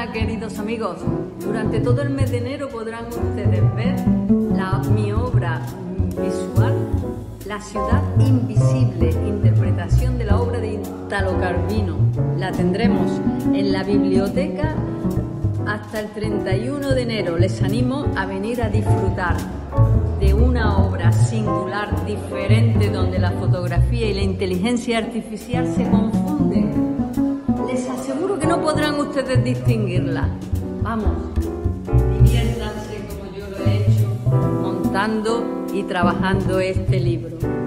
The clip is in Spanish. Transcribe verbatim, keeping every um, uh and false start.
Hola queridos amigos, durante todo el mes de enero podrán ustedes ver la, mi obra visual, La ciudad invisible, interpretación de la obra de Italo Calvino. La tendremos en la biblioteca hasta el treinta y uno de enero. Les animo a venir a disfrutar de una obra singular, diferente, donde la fotografía y la inteligencia artificial se confunden. Les aseguro que no podrán ustedes distinguirla. Vamos, diviértanse como yo lo he hecho, montando y trabajando este libro.